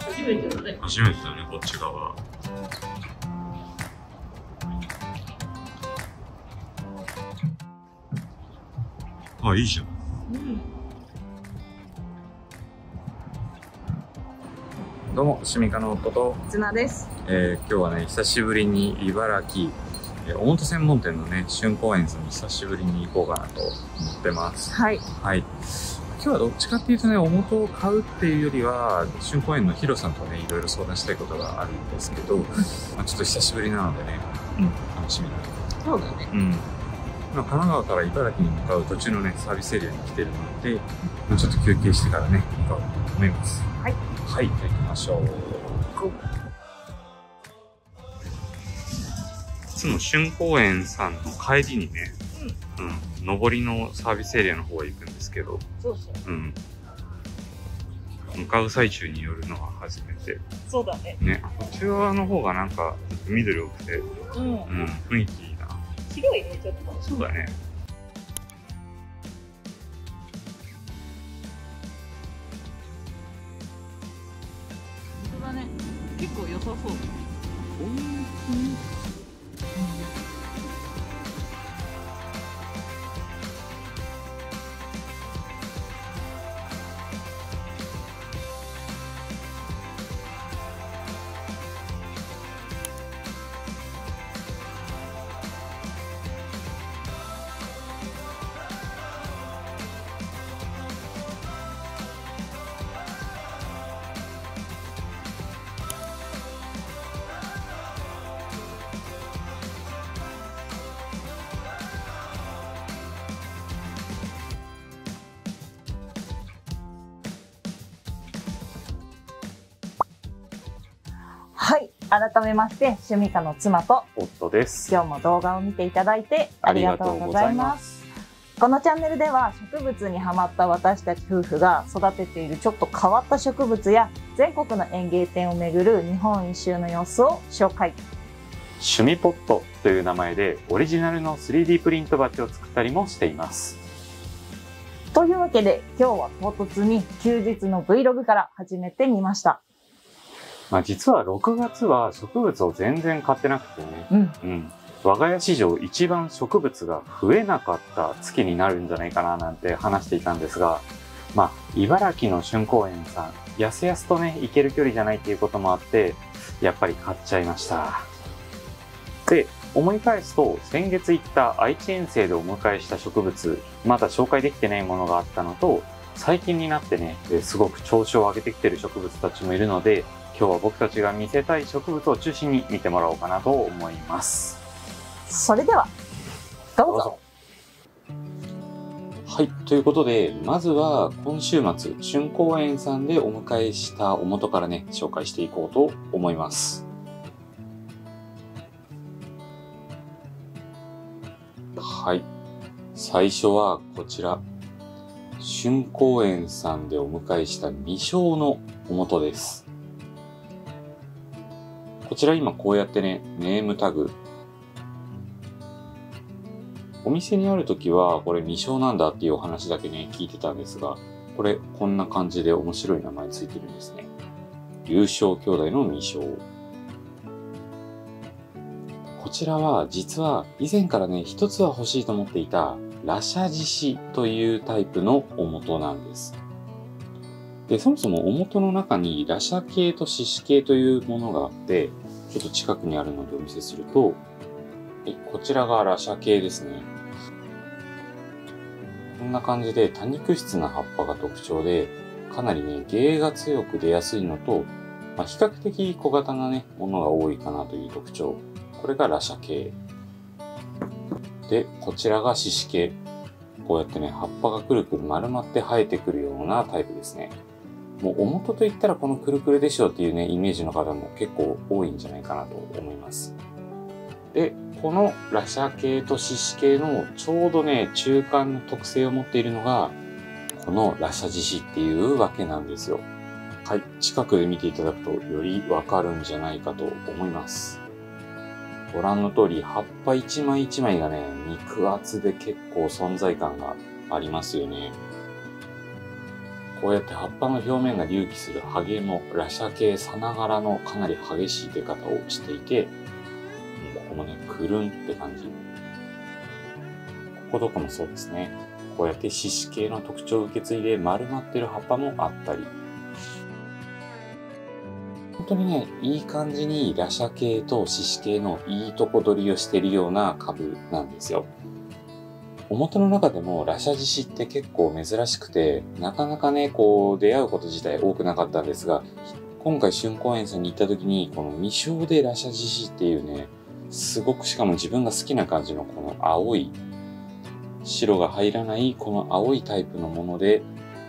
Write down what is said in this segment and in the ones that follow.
初めてだね。 初めてだね、こっち側。あ、いいじゃん。どうも、シミカの夫と、 綱です。 今日はね、久しぶりに茨城、表専門店のね、春光園さんに久しぶりに行こうかなと思ってます。 はい。 はい。今日はどっちかっていうとね、お元を買うっていうよりは、春光園のヒロさんとね、いろいろ相談したいことがあるんですけど、まあ、ちょっと久しぶりなのでね、楽しみだね。 そうだね。 まあ、神奈川から茨城に向かう途中のね、サービスエリアに来てるので、まあ、ちょっと休憩してからね、行こうと思います。はい。はい、じゃあ行きましょう。いつも春光園さんの帰りにね、上りのサービスエリアの方へ行くんですけど、 そうそう。 向かう最中に寄るのは初めて。 そうだね。 ね、こっち側の方がなんか、緑多くて、雰囲気いいな。 広いね、ちょっと。 そうだね。 本当だね。結構良さそう。はい。改めまして、趣味家の妻と夫です。 今日も動画を見ていただいてありがとうございます。このチャンネルでは植物にハマった私たち夫婦が育てているちょっと変わった植物や全国の園芸店を巡る日本一周の様子を紹介。 趣味ポットという名前でオリジナルの 3D プリント鉢を作ったりもしています。 というわけで今日は唐突に休日の Vlog から始めてみました。 まあ実は6月は植物を全然買ってなくてね、我が家史上一番植物が増えなかった月になるんじゃないかななんて話していたんですが、まあ茨城の春光園さん、やすやすとね行ける距離じゃないっていうこともあって、やっぱり買っちゃいました。で、思い返すと先月行った愛知遠征でお迎えした植物、まだ紹介できてないものがあったのと、最近になってね、すごく調子を上げてきてる植物たちもいるので、今日は僕たちが見せたい植物を中心に見てもらおうかなと思います。 それではどうぞ。 はい、ということでまずは今週末春光園さんでお迎えしたお元からね紹介していこうと思います。はい、最初はこちら春光園さんでお迎えした未生のお元です。こちら今こうやってね、ネームタグ。お店にあるときはこれ未生なんだっていうお話だけね、聞いてたんですが、これこんな感じで面白い名前ついてるんですね。龍翔兄弟の未生。こちらは実は以前からね、一つは欲しいと思っていた羅舎獅子というタイプのお元なんです。で、そもそもお元の中に羅舎系と獅子系というものがあって、ちょっと近くにあるのでお見せすると、こちらが羅舎系ですね。こんな感じで多肉質な葉っぱが特徴で、かなりね、芸が強く出やすいのと、比較的小型なね、ものが多いかなという特徴。これが羅舎系。で、こちらが獅子系。こうやってね、葉っぱがくるくる丸まって生えてくるようなタイプですね。もうお元といったらこのくるくるでしょうっていうね、イメージの方も結構多いんじゃないかなと思います。で、この羅舎系と獅子系のちょうどね、中間の特性を持っているのが、この羅舎獅子っていうわけなんですよ。はい、近くで見ていただくとよりわかるんじゃないかと思います。ご覧の通り、葉っぱ一枚一枚がね、肉厚で結構存在感がありますよね。 こうやって葉っぱの表面が隆起するハゲもラシャ系さながらのかなり激しい出方をしていて、ここもね、くるんって感じ。ここどこもそうですね。こうやって獅子系の特徴を受け継いで丸まってる葉っぱもあったり。本当にね、いい感じにラシャ系と獅子系のいいとこ取りをしているような株なんですよ。お元の中でもラシャ獅子って結構珍しくて、なかなかね、こう出会うこと自体多くなかったんですが、今回春光園さんに行った時に、この未生でラシャ獅子っていうね、すごくしかも自分が好きな感じのこの青い、白が入らないこの青いタイプのもので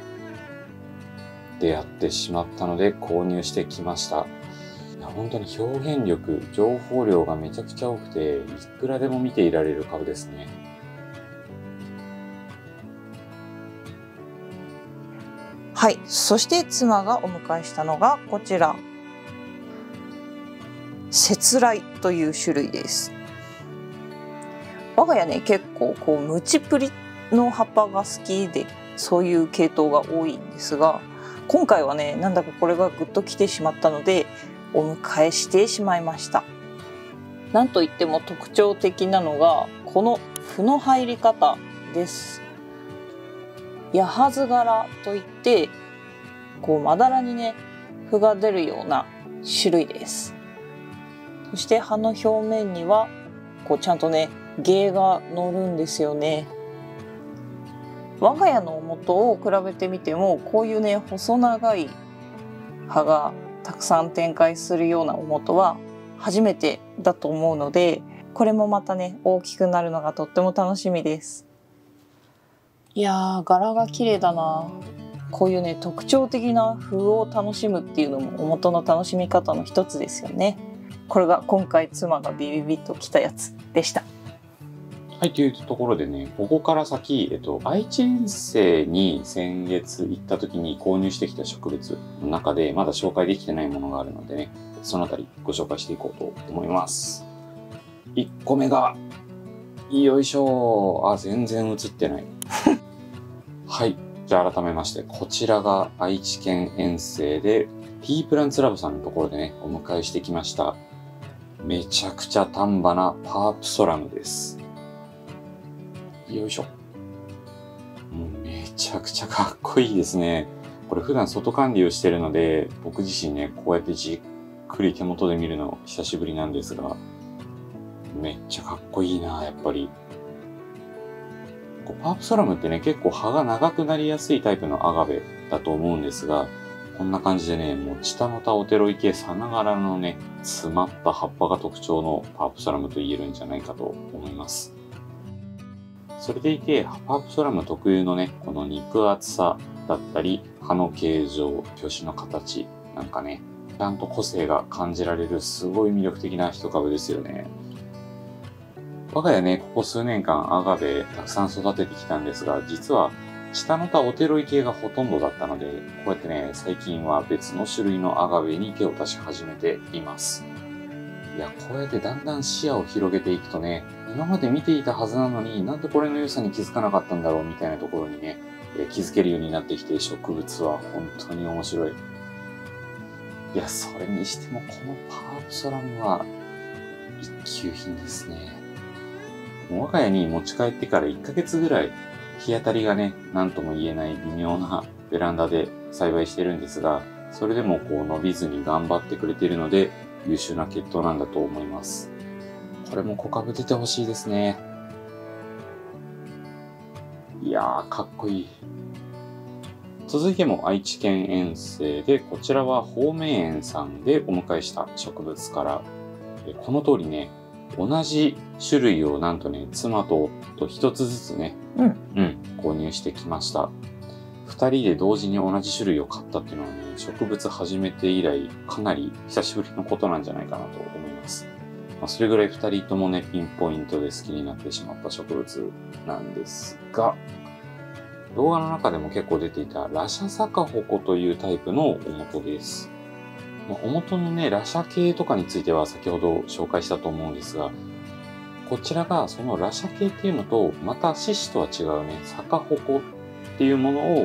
出会ってしまったので購入してきました。いや本当に表現力、情報量がめちゃくちゃ多くて、いくらでも見ていられる株ですね。 はい。そして妻がお迎えしたのがこちら。節来という種類です。我が家ね、結構こうムチプリの葉っぱが好きで、そういう系統が多いんですが、今回はね、なんだかこれがグッときてしまったのでお迎えしてしまいました。なんといっても特徴的なのがこの斑の入り方です。矢はず柄といって、こうまだらにね、斑が出るような種類です。そして葉の表面にはこうちゃんとね、芸が乗るんですよね。我が家のお元を比べてみても、こういうね、細長い葉がたくさん展開するようなお元は初めてだと思うので、これもまたね、大きくなるのがとっても楽しみです。いやー、柄が綺麗だな。こういうね、特徴的な斑を楽しむっていうのもお元の楽しみ方の一つですよね。これが今回妻がビビビッときたやつでした。 はい、というところでね、ここから先、愛知遠征に先月行った時に購入してきた植物の中でまだ紹介できてないものがあるのでね、そのあたりご紹介していこうと思います。1個目が、よいしょー。全然映ってない。はい。じゃあ改めまして、こちらが愛知県遠征で、T プランツラボさんのところでね、お迎えしてきました。めちゃくちゃ丹波なパープソラムです。よいしょ。もうめちゃくちゃかっこいいですね。これ普段外管理をしてるので、僕自身ね、こうやってじっくり手元で見るの久しぶりなんですが、めっちゃかっこいいな、やっぱり。パープソラムってね、結構葉が長くなりやすいタイプのアガベだと思うんですが、こんな感じでね、もうチタノタオテロイ系さながらのね、詰まった葉っぱが特徴のパープソラムと言えるんじゃないかと思います。それでいて、パープソラム特有のね、この肉厚さだったり、葉の形状、표紙の形なんかね、ちゃんと個性が感じられるすごい魅力的な一株ですよね。我が家ね、ここ数年間アガベたくさん育ててきたんですが、実はチタノタオテロイ系がほとんどだったので、こうやってね、最近は別の種類のアガベに手を出し始めています。いや、こうやってだんだん視野を広げていくとね、今まで見ていたはずなのになんでこれの良さに気づかなかったんだろうみたいなところにね、気づけるようになってきて、植物は本当に面白い。いや、それにしてもこのパープソラムは一級品ですね。我が家に持ち帰ってから1ヶ月ぐらい日当たりがね、なんとも言えない微妙なベランダで栽培してるんですが、それでもこう伸びずに頑張ってくれているので優秀な血統なんだと思います。これも小株出てほしいですね。いやー、かっこいい。続いても愛知県遠征で、こちらは方面園さんでお迎えした植物から、この通りね、同じ種類をなんとね、妻と一つずつね、購入してきました。二人で同時に同じ種類を買ったっていうのはね、植物始めて以来かなり久しぶりのことなんじゃないかなと思います。それぐらい二人ともね、ピンポイントで好きになってしまった植物なんですが、動画の中でも結構出ていたラシャサカホコというタイプのお元です。お元のね、ラシャ系とかについては先ほど紹介したと思うんですが、こちらがそのラシャ系っていうのと、また獅子とは違うね、サカホコっていうものを掛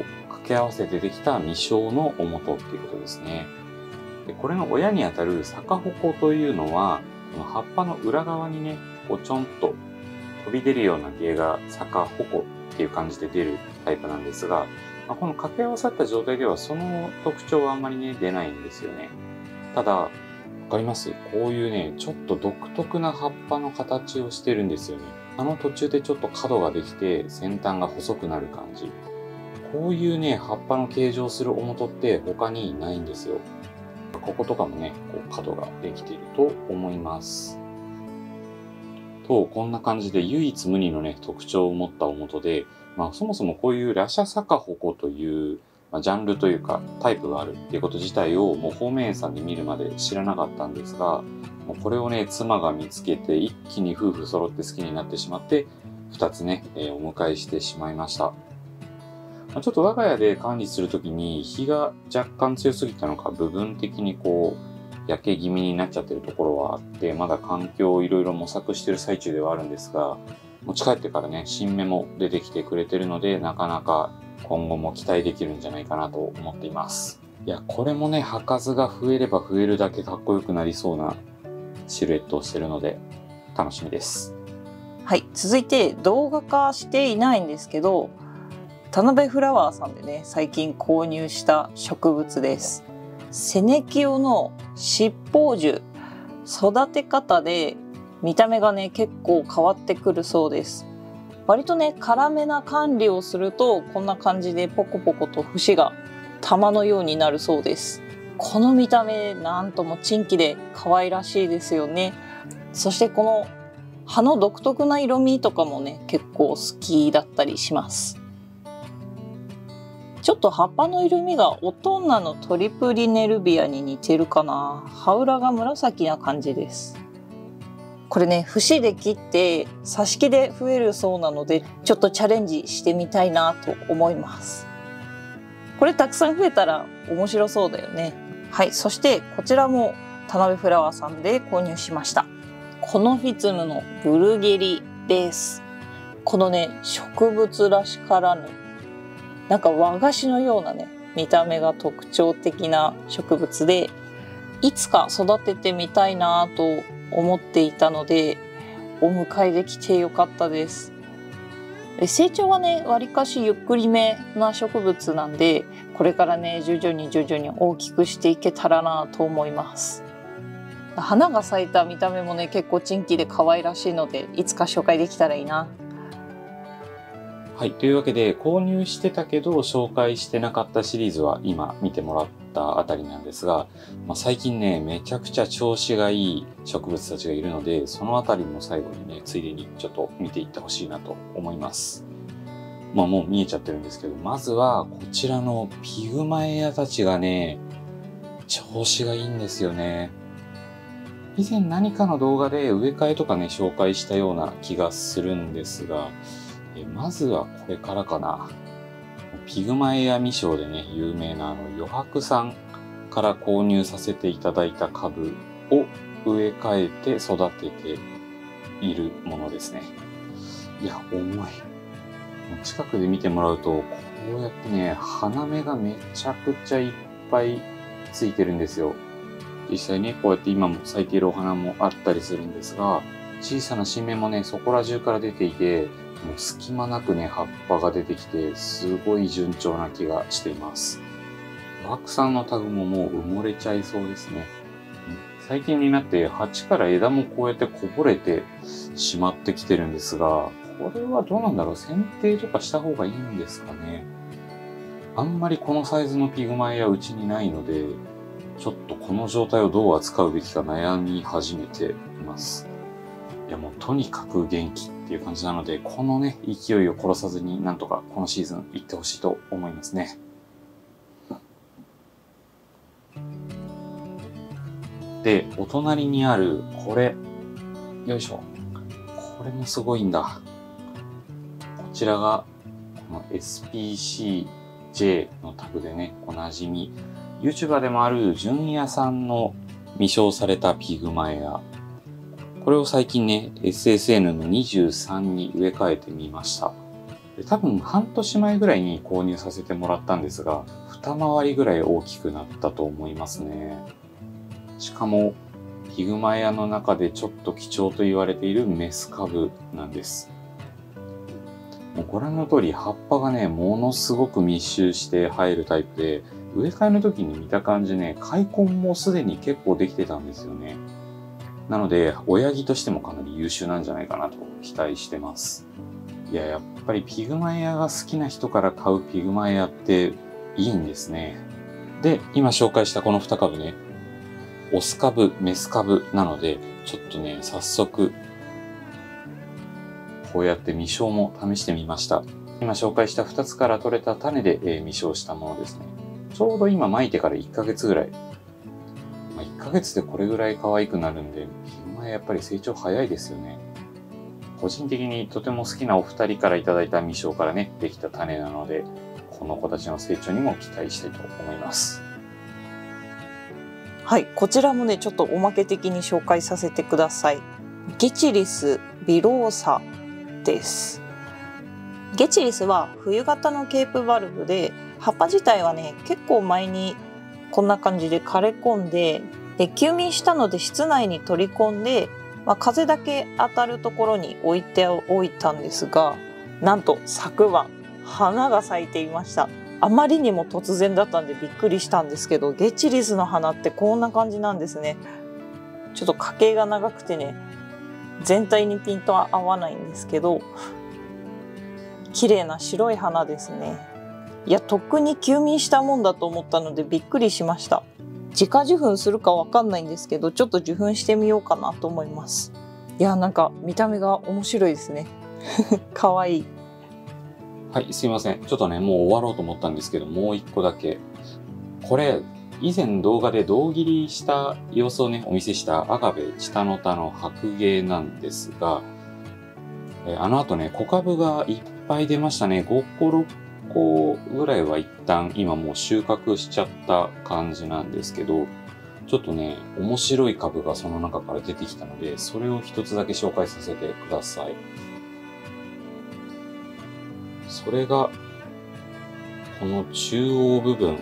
掛け合わせてできた未生のおもとっていうことですね。でこれの親にあたる逆鉾というのは、この葉っぱの裏側にね、こうちょんと飛び出るような芸が逆鉾っていう感じで出るタイプなんですが、この掛け合わさった状態ではその特徴はあんまりね、出ないんですよね。ただ、わかります？こういうね、ちょっと独特な葉っぱの形をしてるんですよね。途中でちょっと角ができて先端が細くなる感じ。こういうね、葉っぱの形状するおもとって他にないんですよ。こことかもね、こう角ができていると思います。と、こんな感じで唯一無二のね、特徴を持ったおもとで、そもそもこういうラシャサカホコという、ジャンルというかタイプがあるっていうこと自体をもう方面園さんで見るまで知らなかったんですが、もうこれをね、妻が見つけて一気に夫婦揃って好きになってしまって、2つね、お迎えしてしまいました。ちょっと我が家で管理するときに日が若干強すぎたのか、部分的にこう、焼け気味になっちゃってるところはあって、まだ環境をいろいろ模索してる最中ではあるんですが、持ち帰ってからね、新芽も出てきてくれてるので、なかなか今後も期待できるんじゃないかなと思っています。いや、これもね、葉数が増えれば増えるだけかっこよくなりそうなシルエットをしてるので、楽しみです。 はい、続いて動画化していないんですけど、田辺フラワーさんでね、最近購入した植物です。セネキオの七宝樹。育て方で見た目がね、結構変わってくるそうです。割とね、辛めな管理をするとこんな感じでポコポコと節が玉のようになるそうです。この見た目なんとも珍奇で可愛らしいですよね。そしてこの葉の独特な色味とかもね、結構好きだったりします。ちょっと葉っぱの色味がオトンナのトリプリネルビアに似てるかな。葉裏が紫な感じです。これね、節で切って挿し木で増えるそうなので、ちょっとチャレンジしてみたいなと思います。これたくさん増えたら面白そうだよね。はい、そしてこちらも田辺フラワーさんで購入しました。コノフィツムのブルゲリです。このね、植物らしからぬ、なんか和菓子のようなね、見た目が特徴的な植物で、いつか育ててみたいなと思っていたので、お迎えできてよかったです。成長はね、わりかしゆっくりめな植物なんで、これからね、徐々に大きくしていけたらなと思います。花が咲いた見た目もね、結構珍奇で可愛らしいので、いつか紹介できたらいいな。 はい。というわけで、購入してたけど紹介してなかったシリーズは今見てもらったあたりなんですが、最近ね、めちゃくちゃ調子がいい植物たちがいるので、そのあたりも最後にね、ついでにちょっと見ていってほしいなと思います。もう見えちゃってるんですけど、まずはこちらのピグマエアたちがね、調子がいいんですよね。以前何かの動画で植え替えとかね、紹介したような気がするんですが、まずはこれからかな。ピグマエア未生でね、有名な余白さんから購入させていただいた株を植え替えて育てているものですね。いや、重い。近くで見てもらうと、こうやってね、花芽がめちゃくちゃいっぱいついてるんですよ。実際ね、こうやって今も咲いているお花もあったりするんですが、小さな新芽もね、そこら中から出ていて、もう隙間なくね、葉っぱが出てきて、すごい順調な気がしています。余白さんのタグももう埋もれちゃいそうですね。最近になって鉢から枝もこうやってこぼれてしまってきてるんですが、これはどうなんだろう、剪定とかした方がいいんですかね。あんまりこのサイズのピグマエアうちにないので、ちょっとこの状態をどう扱うべきか悩み始めています。いやもうとにかく元気っていう感じなので、このね、勢いを殺さずになんとかこのシーズン行ってほしいと思いますね。で、お隣にあるこれ、よいしょ。これもすごいんだ。こちらがこの SPCJ のタグでね、おなじみ。YouTuber でもある純也さんの未生されたピグマエア。これを最近ね、SSN の23に植え替えてみました。 で多分半年前ぐらいに購入させてもらったんですが、二回りぐらい大きくなったと思いますね。しかもヒグマヤの中でちょっと貴重と言われているメス株なんです。もうご覧の通り葉っぱがね、ものすごく密集して生えるタイプで、植え替えの時に見た感じね、開根もすでに結構できてたんですよね。なので親木としてもかなり優秀なんじゃないかなと期待してます。いや、やっぱりピグマエアが好きな人から買うピグマエアっていいんですね。で、今紹介したこの2株ね、オス株、メス株なので、ちょっとね、早速こうやって未生も試してみました。今紹介した2つから取れた種で未生したものですね。ちょうど今巻いてから1ヶ月ぐらい。1ヶ月でこれぐらい可愛くなるんで、ピグマエアやっぱり成長早いですよね。個人的にとても好きなお二人からいただいた未生からね、できた種なので、この子たちの成長にも期待したいと思います。 はい、こちらもね、ちょっとおまけ的に紹介させてください。ゲチリスビローサです。ゲチリスは冬型のケープバルブで、葉っぱ自体はね、結構前にこんな感じで枯れ込んで、休眠したので室内に取り込んで、風だけ当たるところに置いておいたんですが、なんと昨晩花が咲いていました。あまりにも突然だったんでびっくりしたんですけど、ゲチリスの花ってこんな感じなんですね。ちょっと花茎が長くてね、全体にピントは合わないんですけど、綺麗な白い花ですね。いや、とっくに休眠したもんだと思ったのでびっくりしました。自家受粉するかわかんないんですけど、ちょっと受粉してみようかなと思います。いや、なんか見た目が面白いですね。かわいい。 はい、すいません。ちょっとね、もう終わろうと思ったんですけど、もう一個だけ。これ、以前動画で胴切りした様子をね、お見せしたアガベチタノタの白芸なんですが、あの後ね、小株がいっぱい出ましたね。5個、6個ぐらいは一旦今もう収穫しちゃった感じなんですけど、ちょっとね、面白い株がその中から出てきたので、それを一つだけ紹介させてください。それが、この中央部分。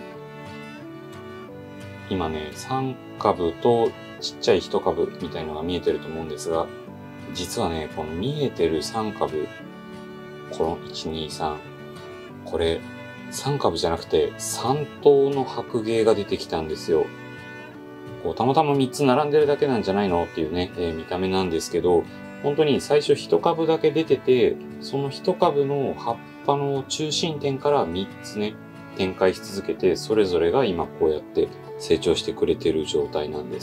今ね、3株とちっちゃい1株みたいのが見えてると思うんですが、実はね、この見えてる3株、この1、2、3、これ3株じゃなくて3頭の白芸が出てきたんですよ。こうたまたま3つ並んでるだけなんじゃないのっていうね、見た目なんですけど、本当に最初1株だけ出てて、その1株の葉っぱの中心点から3つね、展開し続けて、それぞれが今こうやって成長してくれてる状態なんです。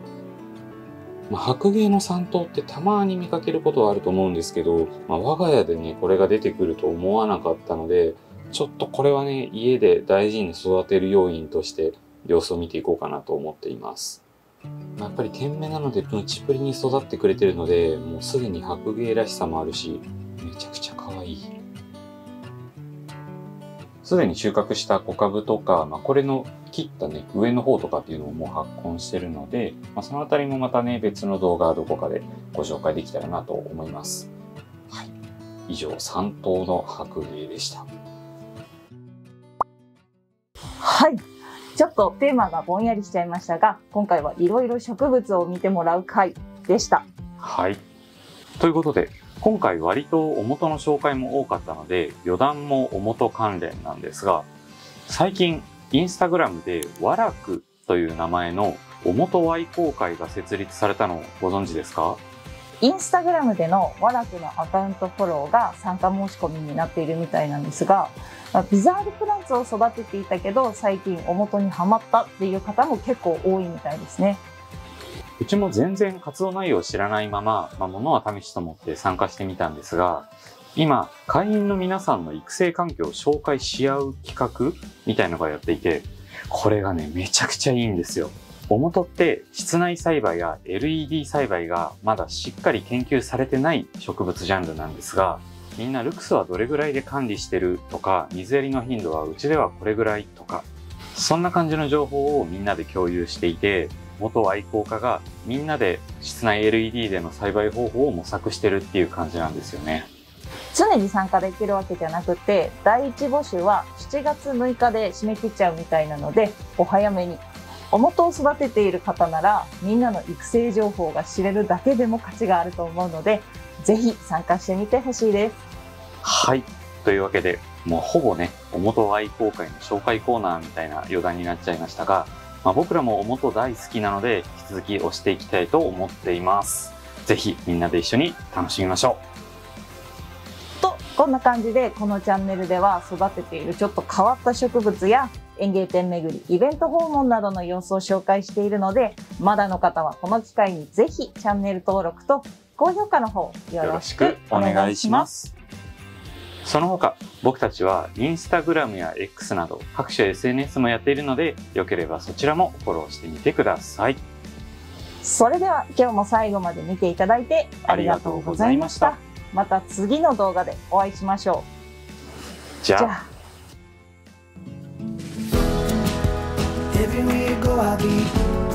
白芸の3頭ってたまに見かけることはあると思うんですけど、我が家でね、これが出てくると思わなかったので、ちょっとこれはね、家で大事に育てる要因として様子を見ていこうかなと思っています。やっぱり天芽なのでプチプリに育ってくれてるので、もうすでに白芸らしさもあるし、めちゃくちゃ可愛い。すでに収穫した小株とか、これの切ったね、上の方とかっていうのをもう発根してるので、そのあたりもまたね、別の動画どこかでご紹介できたらなと思います。はい。以上、3頭の白芸でした。 はい。ちょっとテーマがぼんやりしちゃいましたが、今回はいろいろ植物を見てもらう回でした。 はい。ということで、今回割とお元の紹介も多かったので、余談もお元関連なんですが、最近インスタグラムで和楽という名前のお元愛好会が設立されたのをご存知ですか？ インスタグラムでの和楽のアカウントフォローが参加申し込みになっているみたいなんですが、ビザールプランツを育てていたけど最近お元にはまったっていう方も結構多いみたいですね。 うちも全然活動内容を知らないまま、物は試しと思って参加してみたんですが、今、会員の皆さんの育成環境を紹介し合う企画みたいなのがやっていて、これがね、めちゃくちゃいいんですよ。お元って室内栽培や LED 栽培がまだしっかり研究されてない植物ジャンルなんですが、みんなルクスはどれぐらいで管理してるとか、水やりの頻度はうちではこれぐらいとか、そんな感じの情報をみんなで共有していて、元愛好家がみんなで室内 LED での栽培方法を模索してるっていう感じなんですよね。 常に参加できるわけじゃなくて、第1募集は7月6日で締め切っちゃうみたいなので、お早めに。おもとを育てている方なら、みんなの育成情報が知れるだけでも価値があると思うので、ぜひ参加してみてほしいです。 はい。というわけで、もうほぼね、おもと愛好会の紹介コーナーみたいな余談になっちゃいましたが、僕らもおもと大好きなので、引き続き推していきたいと思っています。ぜひみんなで一緒に楽しみましょう。と、こんな感じでこのチャンネルでは育てているちょっと変わった植物や園芸店巡り、イベント訪問などの様子を紹介しているので、まだの方はこの機会にぜひチャンネル登録と高評価の方よろしくお願いします。 その他、僕たちはインスタグラムや X など各種 SNS もやっているので、よければそちらもフォローしてみてください。 それでは今日も最後まで見ていただいてありがとうございました。また次の動画でお会いしましょう。 じゃあ。 Everywhere you go, I'll be